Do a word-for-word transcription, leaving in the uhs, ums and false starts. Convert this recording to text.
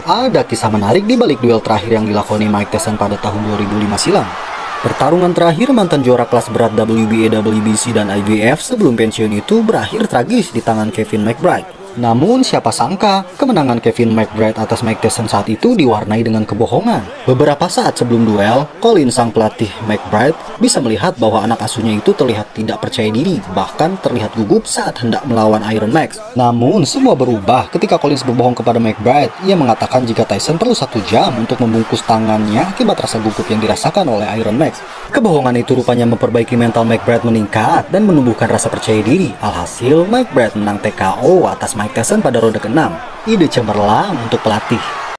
Ada kisah menarik di balik duel terakhir yang dilakoni Mike Tyson pada tahun dua ribu lima silam. Pertarungan terakhir mantan juara kelas berat W B A, W B C, dan I B F sebelum pensiun itu berakhir tragis di tangan Kevin McBride. Namun siapa sangka, kemenangan Kevin McBride atas Mike Tyson saat itu diwarnai dengan kebohongan. Beberapa saat sebelum duel, Colin sang pelatih McBride bisa melihat bahwa anak asuhnya itu terlihat tidak percaya diri, bahkan terlihat gugup saat hendak melawan Iron Max. Namun semua berubah ketika Collins berbohong kepada McBride. Ia mengatakan jika Tyson perlu satu jam untuk membungkus tangannya akibat rasa gugup yang dirasakan oleh Iron Max. Kebohongan itu rupanya memperbaiki mental McBride meningkat dan menumbuhkan rasa percaya diri. Alhasil, McBride menang T K O atas Mike Tyson pada ronde keenam. Ide cemerlang untuk pelatih.